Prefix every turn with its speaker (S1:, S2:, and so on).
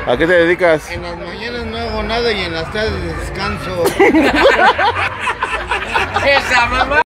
S1: ¿A qué te dedicas?
S2: En las mañanas no hago nada y en las tardes descanso.
S3: Esa mamá.